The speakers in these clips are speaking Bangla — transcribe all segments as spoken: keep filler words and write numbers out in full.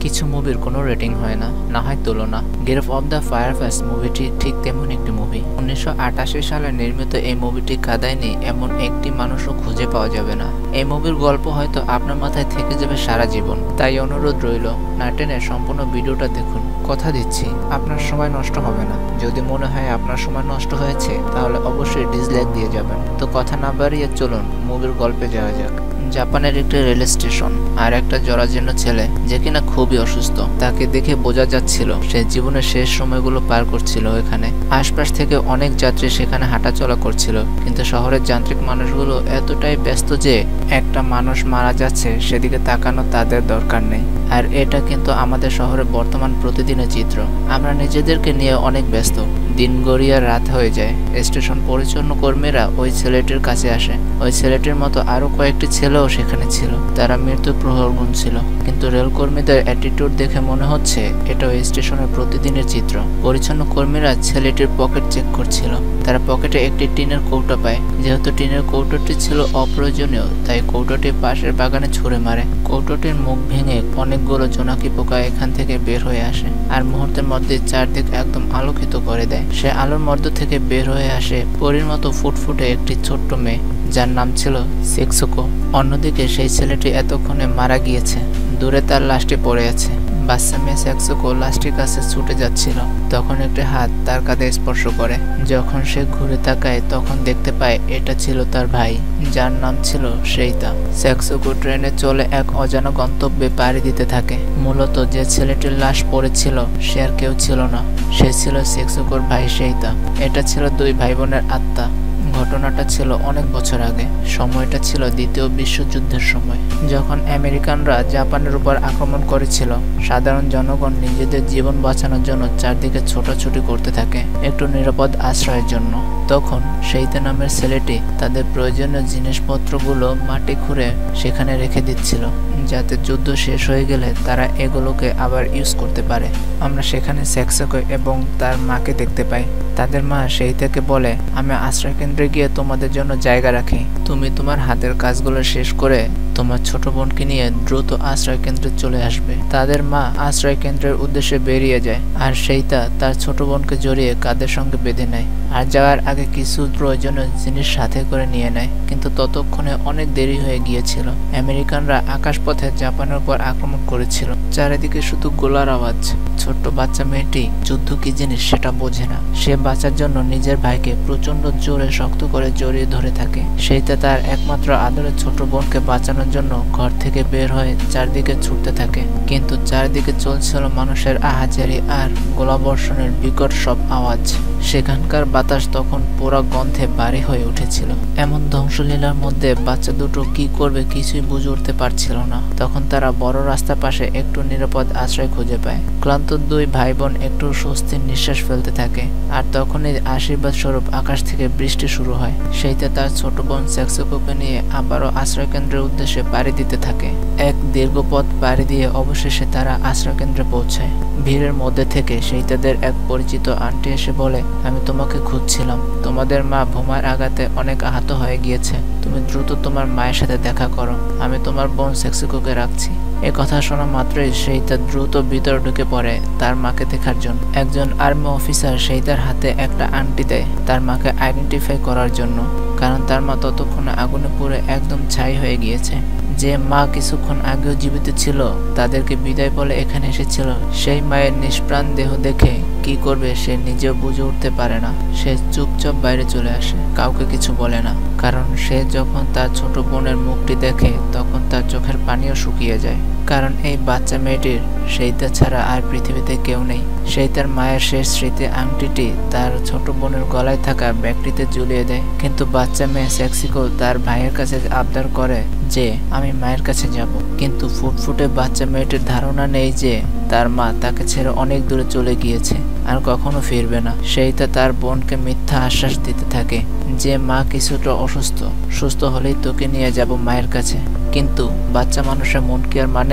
কিছু মুভির কোনো রেটিং হয় না, না হয় তুলনা। গ্রেভ অব দ্য ফায়ারফ্লাইস মুভিটি ঠিক তেমন একটি মুভি। উনিশশো আটাশি সালে নির্মিত এই মুভিটি কাদায় নেই এমন একটি মানুষও খুঁজে পাওয়া যাবে না। এই মুভির গল্প হয়তো আপনার মাথায় থেকে যাবে সারা জীবন। তাই অনুরোধ রইল, না টেনে সম্পূর্ণ ভিডিওটা দেখুন। কথা দিচ্ছি আপনার সময় নষ্ট হবে না। যদি মনে হয় আপনার সময় নষ্ট হয়েছে তাহলে অবশ্যই ডিসলাইক দিয়ে যাবেন। তো কথা না বাড়িয়ে চলুন মুভির গল্পে যাওয়া যাক। জাপানের একটি রেল স্টেশন, আর একটা জরাজীর্ণ ছেলে যে কিনা খুবই অসুস্থ। তাকে দেখে বোঝা যাচ্ছিল সে জীবনের শেষ সময়গুলো পার করছিল এখানে। আশপাশ থেকে অনেক যাত্রী সেখানে হাঁটাচলা করছিল, কিন্তু শহরের যান্ত্রিক মানুষগুলো এতটাই ব্যস্ত যে একটা মানুষ মারা যাচ্ছে সেদিকে তাকানো তাদের দরকার নেই। আর এটা কিন্তু আমাদের শহরের বর্তমান প্রতিদিনের চিত্র। আমরা নিজেদেরকে নিয়ে অনেক ব্যস্ত। দিন গড়িয়ে রাত হয়ে যায়। স্টেশন পরিচালনা কর্মীরা ওই ছেলেটির কাছে আসে। ওই ছেলেটির মতো আরো কয়েকটি ছেলেও সেখানে ছিল। তারা মৃত্যু প্রহর গুনছিল, কিন্তু রেল কর্মীদের অ্যাটিটিউড দেখে মনে হচ্ছে এটা ওই স্টেশনের প্রতিদিনের চিত্র। পরিচ্ছন্ন কর্মীরা ছেলেটির পকেট চেক করছিল। তারা পকেটে একটি টিনের কৌটো পায়। যেহেতু টিনের কৌটোটি ছিল অপ্রয়োজনীয়, তাই কৌটোটি পাশের বাগানে ছুঁড়ে মারে। কৌটোটির মুখ ভেঙে অনেকগুলো জোনাকি পোকা এখান থেকে বের হয়ে আসে, আর মুহূর্তের মধ্যে চারদিক একদম আলোকিত করে দেয়। সে আলোর মধ্য থেকে বের হয়ে আসে পরীর মতো ফুটফুটে একটি ছোট্ট মেয়ে, যার নাম ছিল সেক্সুকো। অন্যদিকে সেই ছেলেটি এতক্ষণে মারা গিয়েছে। দূরে তার লাশটি পড়ে আছে। বাচ্চা মেয়ে সেক্সুকো লাশটির কাছে ছুটে যাচ্ছিল, তখন একটি হাত তার কাঁধে স্পর্শ করে। যখন সে ঘুরে তাকায় তখন দেখতে পায় এটা ছিল তার ভাই, যার নাম ছিল সেইতা। সেক্সুকো ট্রেনে চলে এক অজানা গন্তব্যে পাড়ি দিতে থাকে। মূলত যে ছেলেটির লাশ পড়েছিল সে আর কেউ ছিল না, সে ছিল সেক্সুকোর ভাই সেইতা। এটা ছিল দুই ভাই বোনের আত্মা। ঘটনাটা ছিল অনেক বছর আগে। সময়টা ছিল দ্বিতীয় বিশ্বযুদ্ধের সময়, যখন আমেরিকানরা জাপানের উপর আক্রমণ করেছিল। সাধারণ জনগণ নিজেদের জীবন বাঁচানোর জন্য চারদিকে ছোটাছুটি করতে থাকে একটু নিরাপদ আশ্রয়ের জন্য। তখন সেইতা নামের ছেলেটি তাদের প্রয়োজনীয় জিনিসপত্রগুলো মাটি খুঁড়ে সেখানে রেখে দিচ্ছিল, যাতে যুদ্ধ শেষ হয়ে গেলে তারা এগুলোকে আবার ইউজ করতে পারে। আমরা সেখানে সেক্সুকো এবং তার মাকে দেখতে পাই। তাদের মা সেইতাকে বলে, আমি আশ্রয় কেন্দ্রে গিয়ে তোমাদের জন্য জায়গা রাখি। তুমি তোমার হাতের কাজগুলো শেষ করে তোমার ছোট বোনকে নিয়ে দ্রুত আশ্রয় কেন্দ্রে চলে আসবে। তাদের মা আশ্রয় কেন্দ্রের উদ্দেশ্যে বেরিয়ে যায়, আর সেইতা তার ছোট বোনকে জড়িয়ে কাঁধের সঙ্গে বেঁধে নেয়, আর যাওয়ার আগে কিছু প্রয়োজনীয় জিনিস সাথে করে নিয়ে নেয়। কিন্তু ততক্ষণে অনেক দেরি হয়ে গিয়েছিল। আমেরিকানরা আকাশপথে জাপানের উপর আক্রমণ করেছিল। চারিদিকে শুধু গোলার আওয়াজ। ছোট্ট বাচ্চা মেয়েটি যুদ্ধ কি জিনিস সেটা বোঝে না। সে বাঁচার জন্য নিজের ভাইকে প্রচন্ড জোরে শক্ত করে জড়িয়ে ধরে থাকে। সেইটা তার একমাত্র আদরের ছোট বোনকে বাঁচানোর জন্য ঘর থেকে বের হয়ে চারদিকে ছুটতে থাকে, কিন্তু চারদিকে চলছিল মানুষের আহাজারি আর গোলাবর্ষণের বিকট সব আওয়াজ। সেখানকার বাতাস তখন পুরো গন্ধে ভারী হয়ে উঠেছিল। এমন ধ্বংসলীলার মধ্যে বাচ্চা দুটো কি করবে কিছুই বুঝে উঠতে পারছিল না। তখন তারা বড় রাস্তার পাশে একটু নিরাপদ আশ্রয় খুঁজে পায়। ক্লান্ত দুই ভাই বোন একটু স্বস্তির নিঃশ্বাস ফেলতে থাকে, আর তখনই আশীর্বাদ স্বরূপ আকাশ থেকে বৃষ্টি শুরু হয়। সেইটা তার ছোট বোন সেক্সুকোকে নিয়ে আবারও আশ্রয় কেন্দ্রের উদ্দেশ্যে পাড়ি দিতে থাকে। এক দীর্ঘ পথ পাড়ি দিয়ে অবশেষে তারা আশ্রয় কেন্দ্রে পৌঁছায়। ভিড়ের মধ্যে থেকে সেইটাদের এক পরিচিত আন্টি এসে বলে, আমি তোমাকে খুঁজছিলাম। তোমাদের মা বোমার আঘাতে অনেক আহত হয়ে গিয়েছে। তুমি দ্রুত তোমার মায়ের সাথে দেখা করো। আমি তোমার বোন সেক্সুকোকে রাখছি। এ কথা শোনা মাত্রই সেইটা দ্রুত ভিতরে ঢুকে পড়ে তার মাকে দেখার জন্য। একজন আর্মি অফিসার সেইটার হাতে একটা আংটি দেয় তার মাকে আইডেন্টিফাই করার জন্য, কারণ তার মা ততক্ষণে আগুনে পুড়ে একদম ছাই হয়ে গিয়েছে। যে মা কিছুক্ষণ আগেও জীবিত ছিল তাদেরকে বিদায় বলে এখানে এসেছিল, সেই মায়ের নিষ্প্রাণ দেহ দেখে কি করবে সে নিজেও বুঝে উঠতে পারে না। সে চুপচাপ বাইরে চলে আসে, কাউকে কিছু বলে না, কারণ সে যখন তার ছোট বোনের মুখটি দেখে তখন তার চোখের পানিও শুকিয়ে যায়। কারণ এই বাচ্চা মেয়েটির সেইতা ছাড়া আর পৃথিবীতে কেউ নেই। সেই তার মায়ের শেষ স্মৃতি আংটিটি তার ছোট বোনের গলায় থাকা ব্যাগটিতে ঝুলিয়ে দেয়। কিন্তু বাচ্চা মেয়ে সেক্সিকো তার ভাইয়ের কাছে আবদার করে যে আমি মায়ের কাছে যাব, কিন্তু ফুটফুটে বাচ্চা মেয়েটির ধারণা নেই যে তার মা তাকে ছেড়ে অনেক দূরে চলে গিয়েছে আর কখনো ফিরবে না। সেইটা তার বোনকে মিথ্যা আশ্বাস দিতে থাকে যে মা কিছুটা অসুস্থ, সুস্থ হলেই তোকে নিয়ে যাব মায়ের কাছে। কিন্তু বাচ্চা মানুষের মন কি আর মানে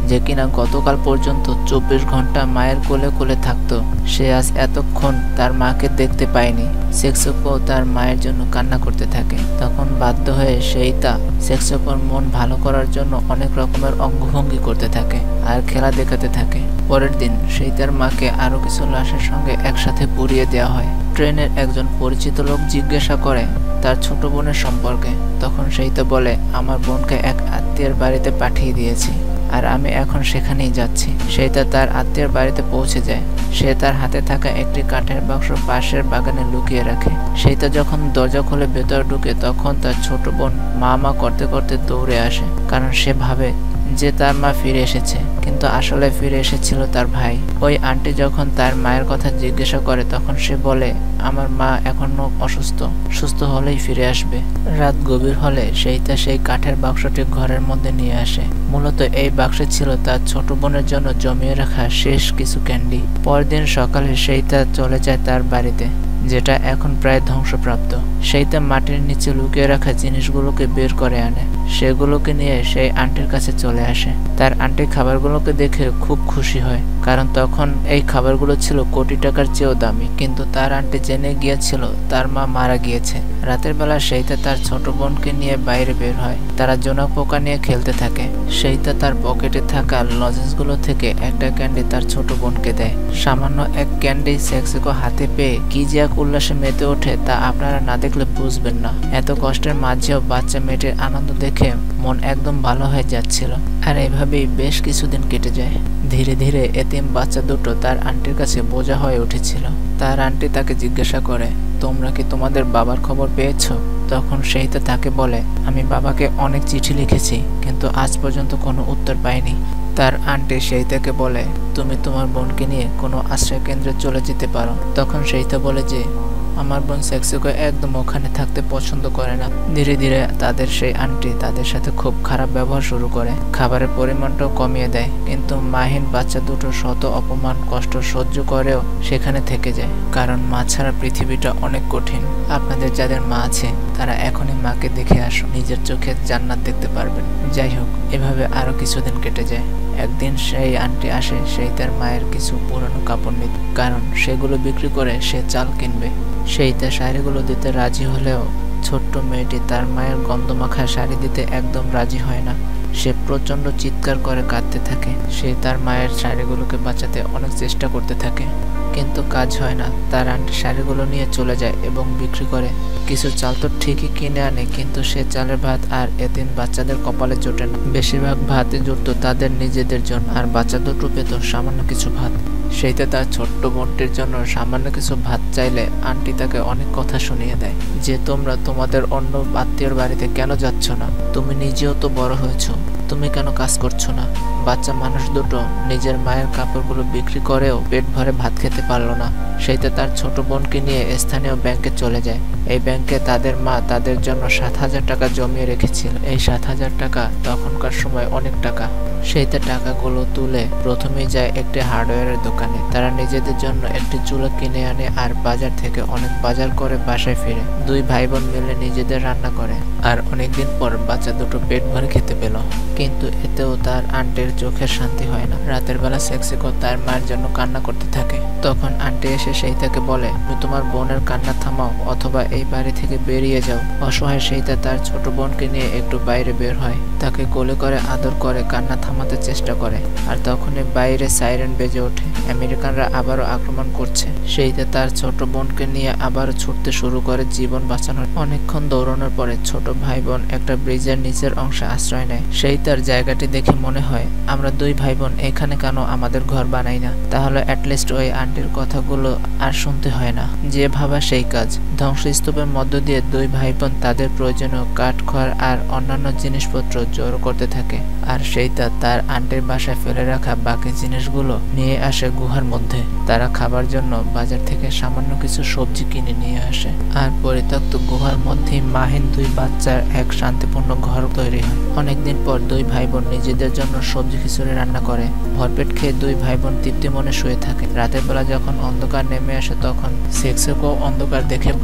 যে কিনা গতকাল পর্যন্ত চব্বিশ ঘন্টা মায়ের কোলে কোলে থাকতো, সে আজ এতক্ষণ তার মাকে দেখতে পায়নি। সেক্সোকো তার মায়ের জন্য কান্না করতে থাকে। তখন বাধ্য হয়ে সেইতা সেক্সোকোর মন ভালো করার জন্য অনেক রকমের অঙ্গভঙ্গি করতে থাকে আর খেলা দেখাতে থাকে। পরের দিন সেইতার মাকে আরো কিছু লাশের সঙ্গে একসাথে পুড়িয়ে দেওয়া হয়। ট্রেনের একজন পরিচিত লোক জিজ্ঞাসা করে তার ছোট বোনের সম্পর্কে। তখন সেইতা বলে, আমার বোনকে এক আত্মীয়ের বাড়িতে পাঠিয়ে দিয়েছি আর আমি এখন সেখানেই যাচ্ছি। সেইতা তার আত্মীয়ের বাড়িতে পৌঁছে যায়। সে তার হাতে থাকা একটি কাঠের বাক্স পাশের বাগানে লুকিয়ে রাখে। সেইতা যখন দরজা খুলে ভেতরে ঢুকে তখন তার ছোট বোন মা মা করতে করতে দৌড়ে আসে, কারণ সে ভাবে যে তার মা ফিরে এসেছে, কিন্তু আসলে ফিরে এসেছিল তার ভাই। ওই আন্টি যখন তার মায়ের কথা জিজ্ঞাসা করে তখন সে বলে, আমার মা এখনো অসুস্থ, সুস্থ হলেই ফিরে আসবে। রাত গভীর হলে সেইতা সেই কাঠের বাক্সটি ঘরের মধ্যে নিয়ে আসে। মূলত এই বাক্সে ছিল তার ছোট বোনের জন্য জমিয়ে রাখা শেষ কিছু ক্যান্ডি। পরদিন সকালে সেইতা চলে যায় তার বাড়িতে, যেটা এখন প্রায় ধ্বংসপ্রাপ্ত। সেইতা মাটির নিচে লুকিয়ে রাখা জিনিসগুলোকে বের করে আনে। সেগুলোকে নিয়ে সেই আন্টির কাছে চলে আসে। তার আন্টি খাবারগুলোকে দেখে খুব খুশি হয়, কারণ তখন এই খাবারগুলো ছিল কোটি টাকার চেয়েও দামি। কিন্তু তার আন্টি জেনে গিয়েছিল তার মা মারা গিয়েছে। রাতের বেলা সেইতা তার ছোট বোনকে নিয়ে বাইরে বের হয়। তারা জোনাক পোকা নিয়ে খেলতে থাকে। সেইতা তার পকেটে থাকা লজেন্সগুলো থেকে একটা ক্যান্ডি তার ছোট বোনকে দেয়। সামান্য এক ক্যান্ডি সেক্সোকো হাতে পেয়ে কি যে এক উল্লাসে মেতে ওঠে তা আপনারা না দেখলে বুঝবেন না। এত কষ্টের মাঝেও বাচ্চা মেয়েটির আনন্দ দেখে মন একদম ভালো হয়ে যাচ্ছিল। আর এভাবেই বেশ কিছুদিন কেটে যায়। ধীরে ধীরে এতিম বাচ্চা দুটো তার আন্টির কাছে বোঝা হয়ে উঠেছিল। তার আন্টি তাকে জিজ্ঞাসা করে, তোমরা কি তোমাদের বাবার খবর পেয়েছো? তখন সেইতা তাকে বলে, আমি বাবাকে অনেক চিঠি লিখেছি, কিন্তু আজ পর্যন্ত কোনো উত্তর পাইনি। তার আন্টি সেইতাকে বলে, তুমি তোমার বোনকে নিয়ে কোনো আশ্রয় কেন্দ্রে চলে যেতে পারো। তখন সেইতা বলে যে আমার বোন সেক্সোকো একদম ওখানে থাকতে পছন্দ করে না। ধীরে ধীরে তাদের সেই আন্টি তাদের সাথে খুব খারাপ ব্যবহার শুরু করে, খাবারের পরিমাণটাও কমিয়ে দেয়। কিন্তু মাহীন বাচ্চা দুটো শত অপমান কষ্ট সহ্য করেও সেখানে থেকে যায়, কারণ মা ছাড়া পৃথিবীটা অনেক কঠিন। আপনাদের যাদের মা আছে তারা এখনই মাকে দেখে আসো, নিজের চোখে জান্নাত দেখতে পারবেন। যাই হোক, এভাবে আরো কিছুদিন কেটে যায়। একদিন সেই আন্টি আসে সেই তার মায়ের কিছু পুরনো কাপড় নিতে, কারণ সেগুলো বিক্রি করে সে চাল কিনবে। সেই তার শাড়িগুলো দিতে রাজি হলেও ছোট্ট মেয়েটি তার মায়ের গন্ধমাখা শাড়ি দিতে একদম রাজি হয় না। সে প্রচন্ড চিৎকার করে কাঁদতে থাকে। সে তার মায়ের শাড়িগুলোকে বাঁচাতে অনেক চেষ্টা করতে থাকে, কিন্তু কাজ হয় না। তার আন্টি শাড়িগুলো নিয়ে চলে যায় এবং বিক্রি করে। কিছু চাল তো ঠিকই কিনে আনে, কিন্তু সে চালের ভাত আর এতিম বাচ্চাদের কপালে জোটে না। বেশিরভাগ ভাতই জুটতো তাদের নিজেদের জন্য, আর বাচ্চা দুটো পেত সামান্য কিছু ভাত। সেইটা তার ছোট্ট বোনটির জন্য সামান্য কিছু ভাত চাইলে আন্টি তাকে অনেক কথা শুনিয়ে দেয়, যে তোমরা তোমাদের অন্য আত্মীয়র বাড়িতে কেন যাচ্ছ না? তুমি নিজেও তো বড় হয়েছো, তুমি কেন কাজ করছো না? বাচ্চা মানুষ দুটো নিজের মায়ের কাপড়গুলো বিক্রি করেও পেট ভরে ভাত খেতে পারলো না। সেইটা তার ছোট বোনকে নিয়ে স্থানীয় ব্যাংকে চলে যায়। এই ব্যাংকে তাদের মা তাদের জন্য সাত হাজার টাকা জমিয়ে রেখেছিল। এই সাত হাজার টাকা তখনকার সময় অনেক টাকা। সেইটা টাকাগুলো তুলে প্রথমেই যায় একটি হার্ডওয়্যারের দোকানে। তারা নিজেদের জন্য একটি চুলা কিনে আনে আর বাজার থেকে অনেক বাজার করে বাসায় ফিরে দুই ভাই বোন মিলে নিজেদের রান্না করে। আর অনেকদিন পর বাচ্চা দুটো পেট ভরে খেতে পেল, কিন্তু এতেও তার আন্টির চোখের শান্তি হয় না। রাতের বেলা সেক্সোকো তার মায়ের জন্য কান্না করতে থাকে। তখন আন্টি এসে সেইটাকে বলে, তুমি তোমার বোনের কান্না থামাও অথবা এই বাড়ি থেকে বেরিয়ে যাও। অসহায় সেইটা তার ছোট বোনকে নিয়ে একটু বাইরে বের হয়, তাকে কোলে করে আদর করে কান্না থামাতে চেষ্টা করে। আর তখনই বাইরে সাইরেন বেজে ওঠে। আমেরিকানরা আবারও আক্রমণ করছে। সেইটা তার ছোট বোনকে নিয়ে আবারও ছুটতে শুরু করে জীবন বাঁচানোর। অনেকক্ষণ দৌড়ানোর পরে ছোট ভাই বোন একটা ব্রিজের নিচের অংশে আশ্রয় নেয়। সেই তার জায়গাটি দেখে মনে হয়, আমরা দুই ভাই বোন এখানে কেন আমাদের ঘর বানাই না? তাহলে অ্যাটলিস্ট ওই আন্টির কথাগুলো আর শুনতে হয় না। যে ভাবা সেই কাজ। ধ্বংসস্তূপের মধ্য দিয়ে দুই ভাই বোন তাদের প্রয়োজনীয় কাঠ খড় আর অন্যান্য জিনিসপত্র জড়ো করতে থাকে। আর সেইটা তার আন্টির বাসায় ফেলে রাখা বাকি জিনিসগুলো নিয়ে আসে গুহার মধ্যে। তারা খাবার জন্য বাজার থেকে সামান্য কিছু সবজি কিনে নিয়ে আসে। আর পরিত্যক্ত গুহার মধ্যেই মাহিন দুই বাচ্চার এক শান্তিপূর্ণ ঘর তৈরি হয়। অনেকদিন পর দুই ভাই বোন নিজেদের জন্য সবজি খিচুড়ি রান্না করে ভরপেট খেয়ে দুই ভাই বোন তৃপ্তি মনে শুয়ে থাকে। রাতের বেলা যখন অন্ধকার নেমে আসে তখন সেক্সোকো অন্ধকার দেখে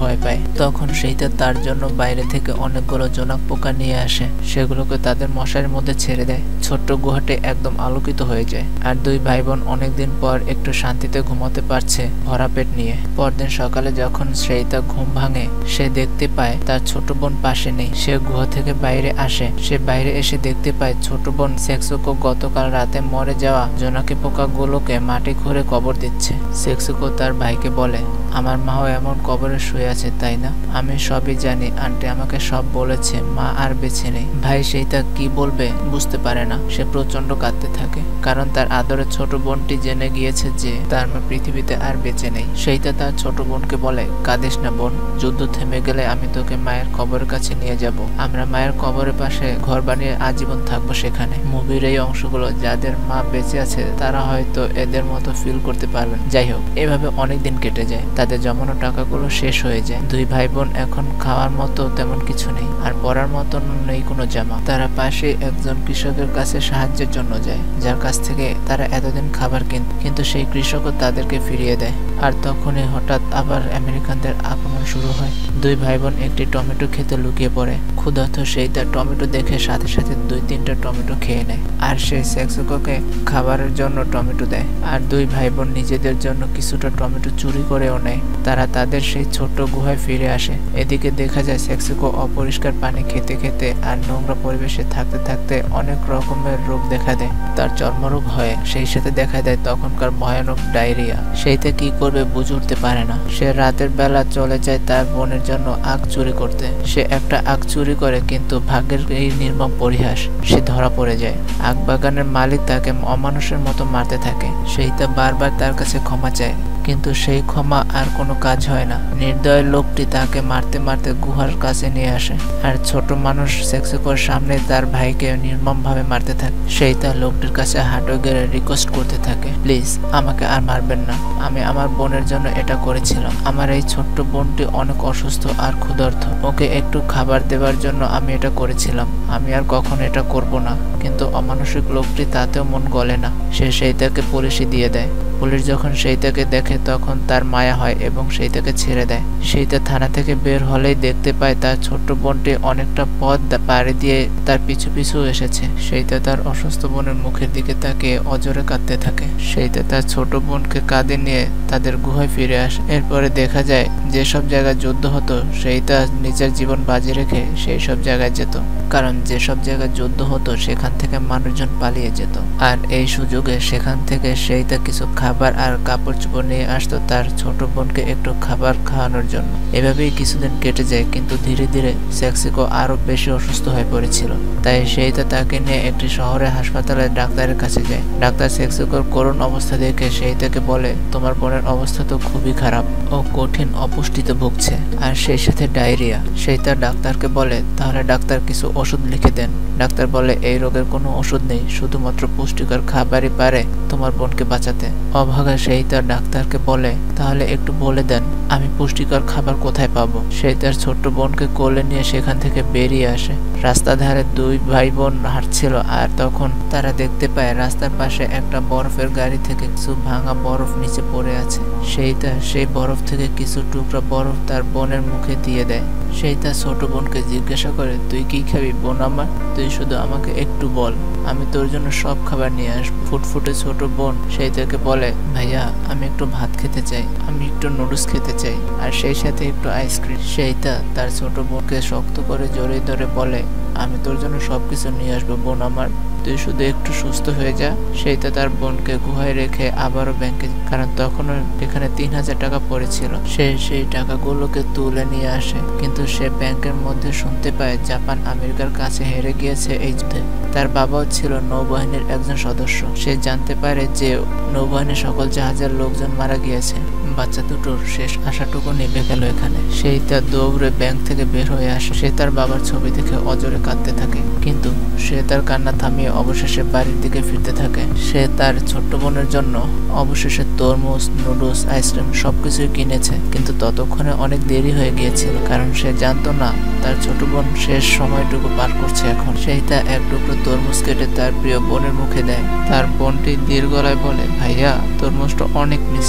ভয় পায়। তখন সেইটা তার জন্য বাইরে থেকে অনেকগুলো জোনাক পোকা নিয়ে আসে, সেগুলোকে তাদের মশারির মধ্যে ছেড়ে দেয়। ছোট্ট গুহাটি একদম আলোকিত হয়ে যায়, আর দুই ভাই বোন অনেকদিন পর একটু শান্তিতে ঘুমাতে পারছে ভরা পেট নিয়ে। পরদিন সকালে যখন সেইটা ঘুম ভাঙে, সে দেখতে পায় তার ছোট বোন পাশে নেই। সে গুহা থেকে বাইরে আসে, সে বাইরে এসে দেখতে পায় ছোট বোন সেক্সুকো গতকাল রাতে মরে যাওয়া জোনাকি পোকাগুলোকে মাটি খুঁড়ে কবর দিচ্ছে। সেক্সুকো তার ভাইকে বলে, আমার মাও এমন কবরে শুয়ে আছে তাই না? আমি সবই জানি, আন্টি আমাকে সব বলেছে, মা আর বেঁচে নেই। ভাই সেইটা কি বলবে বুঝতে পারে না, সে প্রচন্ড কাঁদতে থাকে, কারণ তার আদরের ছোট বোনটি জেনে গিয়েছে যে তার মা পৃথিবীতে আর বেঁচে নেই। সেইটা তার ছোট বোনকে বলে, কাঁদিস না বোন, যুদ্ধ থেমে গেলে আমি তোকে মায়ের কবরের কাছে নিয়ে যাব। আমরা মায়ের কবরের পাশে ঘর বানিয়ে আজীবন থাকবো সেখানে। মুভির এই অংশগুলো যাদের মা বেঁচে আছে তারা হয়তো এদের মতো ফিল করতে পারবেন। যাই হোক, এভাবে অনেক দিন কেটে যায়, তাদের জমানো টাকাগুলো শেষ হয়ে যায়। দুই ভাই বোন এখন খাওয়ার মতো তেমন কিছু নেই, আর পরার মতো নেই কোনো জামা। তারা পাশে একজন কৃষকের কাছে সাহায্যের জন্য যায়, যার কাছ থেকে তারা এতদিন খাবার কিনত, কিন্তু সেই কৃষকও তাদেরকে ফিরিয়ে দেয়। আর তখনই হঠাৎ আবার আমেরিকানদের আক্রমণ শুরু হয়। দুই ভাই বোন একটি টমেটো খেতে লুকিয়ে পড়ে। ক্ষুধার্ত সেই তার টমেটো দেখে সাথে সাথে দুই তিনটা টমেটো খেয়ে নেয়, আর সেই সেক্সুকোকে খাবারের জন্য টমেটো দেয়। আর দুই ভাই বোন নিজেদের জন্য কিছুটা টমেটো চুরি করেও নেয়। তারা তাদের সেই ছোট্ট গুহায় ফিরে আসে। এদিকে দেখা যায় সেক্সুকো অপরিষ্কার পানি খেতে খেতে আর নোংরা পরিবেশে থাকতে থাকতে অনেক রকমের রোগ দেখা দেয়। তার চর্মরোগ হয়, সেই সাথে দেখা দেয় তখনকার ভয়ানক ডায়রিয়া। সেইটা কি করবে বুঝে উঠতে পারে না। সে রাতের বেলা চলে যায় তার বোনের জন্য আখ চুরি করতে। সে একটা আখ চুরি করে, কিন্তু ভাগ্যের এই নির্মম পরিহাস, সে ধরা পড়ে যায়। আখ বাগানের মালিক তাকে অমানুষের মতো মারতে থাকে। সেইটা বারবার তার কাছে ক্ষমা চায়, কিন্তু সেই ক্ষমা আর কোনো কাজ হয় না। নির্দয় লোকটি তাকে মারতে মারতে গুহার কাছে নিয়ে আসে, আর ছোট মানুষ সেক্সুকোর সামনে তার ভাইকে নির্মমভাবে মারতে থাকে। সেই তার লোকটির কাছে হাঁটু গেড়ে রিকোয়েস্ট করতে থাকে, প্লিজ আমাকে আর মারবেন না, আমি আমার বোনের জন্য এটা করেছিলাম। আমার এই ছোট্ট বোনটি অনেক অসুস্থ আর ক্ষুধার্ত, ওকে একটু খাবার দেওয়ার জন্য আমি এটা করেছিলাম, আমি আর কখনো এটা করব না। কিন্তু অমানসিক লোকটি তাতেও মন গলে না, সে সেইটাকে পুলিশে দিয়ে দেয়। পুলিশ যখন সেইটাকে দেখে তখন তার মায়া হয় এবং সেইটাকে ছেড়ে দেয়। সেইটা থানা থেকে বের হলেই দেখতে পায় তার ছোট্ট বোনটি অনেকটা পথ পাড়ি দিয়ে তার পিছু পিছু এসেছে। সেইটা তার অসুস্থ বোনের মুখের দিকে তাকিয়ে অজরে কাঁদতে থাকে। সেইটা তার ছোট বোনকে কাঁধে নিয়ে তাদের গুহায় ফিরে আসে। এরপরে দেখা যায় যেসব জায়গায় যুদ্ধ হতো সেইটা নিজের জীবন বাজি রেখে সেই সব জায়গায় যেত, কারণ যেসব জায়গায় যুদ্ধ হতো সেখান থেকে মানুষজন পালিয়ে যেত। আর এই সুযোগে সেখান থেকে সেইটা কিছু খাবার আর কাপড় চোপড় নিয়ে আসতো তার ছোট বোনকে একটু খাবার খাওয়ানোর জন্য। এভাবেই কিছুদিন কেটে যায়, কিন্তু ধীরে ধীরে সেক্সুকো আরো বেশি অসুস্থ হয়ে পড়েছিল। তাই সেইটা তাকে নিয়ে একটি শহরের হাসপাতালে ডাক্তারের কাছে যায়। ডাক্তার সেক্সুকোর করুণ অবস্থা দেখে সেইটাকে বলে, তোমার বোনের অবস্থা তো খুবই খারাপ, ও কঠিন অপুষ্টিতে ভুগছে আর সেই সাথে ডায়রিয়া। সেইটা ডাক্তারকে বলে, তাহলে ডাক্তার কিছু ওষুধ লিখে দেন। ডাক্তার বলে, এই রোগের কোনো ওষুধ নেই, শুধুমাত্র পুষ্টিকর খাবারই পারে তোমার বোনকে বাঁচাতে। অভাগা সেই তার ডাক্তারকে বলে, তাহলে একটু বলে দেন আমি পুষ্টিকর খাবার কোথায় পাবো। সেই তার ছোট্ট বোনকে কোলে নিয়ে সেখান থেকে বেরিয়ে আসে। রাস্তা ধারে দুই ভাই বোন হাঁটছিল, আর তখন তারা দেখতে পায় রাস্তার পাশে একটা বরফের গাড়ি থেকে কিছু ভাঙা বরফ নিচে পড়ে আছে। সেইটা সেই বরফ থেকে কিছু টুকরা বরফ তার বোনের মুখে দিয়ে দেয়। সেই তার ছোট বোনকে জিজ্ঞাসা করে, তুই কি খাবি বোন আমার? তুই শুধু আমাকে একটু বল, আমি তোর জন্য সব খাবার নিয়ে আসবো। ফুটফুটে ছোট বোন সেই তাকে বলে, ভাইয়া আমি একটু ভাত খেতে চাই, আমি একটু নুডলস খেতে চাই, আর সেই সাথে একটু আইসক্রিম। সেইটা তার ছোট বোনকে শক্ত করে জড়িয়ে ধরে বলে, আমি তোর জন্য সবকিছু নিয়ে আসবো বোন আমার, তুই শুধু একটু সুস্থ হয়ে যা। সেইটা তার বোনকে গুহায় রেখে আবারও ব্যাংকে, কারণ তখনও এখানে তিন হাজার টাকা পড়েছিল, সে সেই টাকাগুলোকে তুলে নিয়ে আসে। কিন্তু সে ব্যাংকের মধ্যে শুনতে পায় জাপান আমেরিকার কাছে হেরে গিয়েছে এই যুদ্ধে। তার বাবাও ছিল নৌবাহিনীর একজন সদস্য। সে জানতে পারে যে নৌবাহিনীর সকল জাহাজের লোকজন মারা গিয়েছে। বাচ্চা দুটোর শেষ আশাটুকু নিভে গেল এখানে। সেই তার দৌড়ে ব্যাংক থেকে বের হয়ে আসে। সে তার বাবার ছবি দেখে অজরে কাঁদতে থাকে, কিন্তু সে তার কান্না থামিয়ে অবশেষে বাড়ির দিকে ফিরতে থাকে। সে তার ছোট্ট বোনের জন্য অবশেষে তরমুজ, নুডলস, আইসক্রিম সবকিছুই কিনেছে, কিন্তু ততক্ষণে অনেক দেরি হয়ে গিয়েছিল, কারণ সে জানতো না তার ছোট বোন শেষ সময়টুকু পার করছে এখন। সেই তা এক টুকরো তরমুজ কেটে তার প্রিয় বোনের মুখে দেয়। তার বোনটি দীর্ঘ গলায় বলে, ভাইয়া তরমুজটা অনেক মিষ্টি,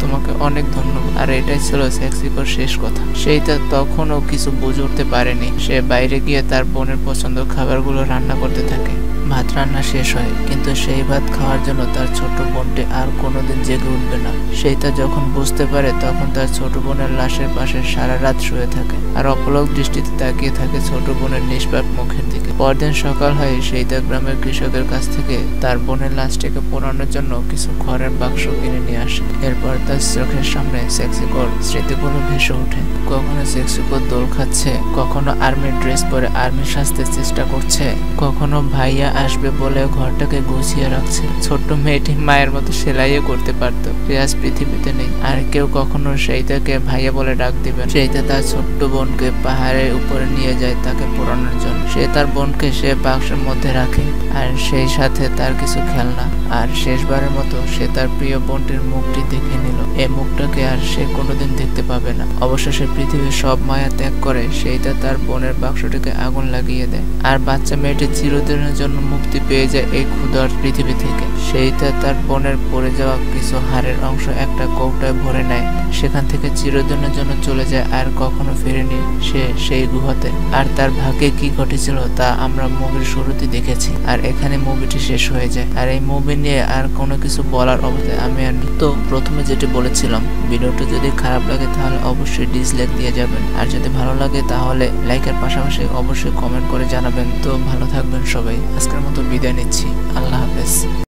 তোমাকে অনেক ধন্যবাদ। আর এটাই ছিল সেক্সিকোর শেষ কথা। সেইটা তখনও কিছু বুঝে উঠতে পারেনি। সে বাইরে গিয়ে তার বোনের পছন্দ খাবারগুলো রান্না করতে থাকে। ভাত রান্না শেষ হয়, কিন্তু সেই ভাত খাওয়ার জন্য তার ছোট বোনটি আর কোনোদিন জেগে উঠবে না। সেইটা যখন বুঝতে পারে তখন তার ছোট বোনের লাশের পাশে সারা রাত শুয়ে থাকে আর অপলক দৃষ্টিতে তাকিয়ে থাকে ছোট বোনের নিষ্পাপ মুখের দিকে। পরদিন সকাল হয়, সেইটা গ্রামের কৃষকের কাছ থেকে তার বোনের লাশটাকে পোড়ানোর জন্য কিছু খড়ের বাক্স কিনে নিয়ে আসে। এরপর তার চোখের সামনে সেক্সিকোর স্মৃতিগুলো ভেসে ওঠে। কখনো সেক্সিকো দোল খাচ্ছে, কখনো আর্মির ড্রেস পরে আর্মি সাজতে চেষ্টা করছে, কখনো ভাইয়া আসবে বলে ঘরটাকে গুছিয়ে রাখছে। ছোট্ট মেয়েটি মায়ের মতো সেলাইও করতে পারতো। সে আজ পৃথিবীতে নেই, আর কেউ কখনো সেইটাকে ভাইয়া বলে ডাক দিবে। সেইটা তার ছোট্ট বোনকে পাহাড়ের উপরে নিয়ে যায় তাকে পোড়ানোর জন্য। সে তার বোনকে সে বাক্সের মধ্যে রাখে আর সেই সাথে তার কিছু খেলনা। আর শেষবারের মতো সে তার প্রিয় বোনটির মুখটি দেখে নিল। এই মুখটাকে আর সে কোনোদিন দেখতে পাবে না। অবশেষে পৃথিবীর সব মায়া ত্যাগ করে সেইটা তার বোনের বাক্সটিকে আগুন লাগিয়ে দেয়। আর বাচ্চা মেয়েটি চিরদিনের জন্য মুক্তি পেয়ে যায় এই ক্ষুধার পৃথিবী থেকে। সেইটা তার বোনের পড়ে যাওয়া কিছু হাড়ের অংশ একটা কৌটায় ভরে নেয়। সেখান থেকে চিরদিনের জন্য চলে যায় আর কখনো ফিরেনি সে সেই গুহাতে। আর তার ভাগ্যে কি ঘটেছিল তা আমরা মুভির শুরুতে দেখেছি। আর এখানে মুভিটি শেষ হয়ে যায়। আর এই মুভি নিয়ে আর কোনো কিছু বলার অবস্থায় আমি আর নেই। তো প্রথমে যেটি বলেছিলাম, ভিডিওটি যদি খারাপ লাগে তাহলে অবশ্যই ডিসলাইক দিয়ে যাবেন, আর যদি ভালো লাগে তাহলে লাইকের পাশাপাশি অবশ্যই কমেন্ট করে জানাবেন। তো ভালো থাকবেন সবাই। আজকের মতো বিদায় নিচ্ছি। আল্লাহ হাফেজ।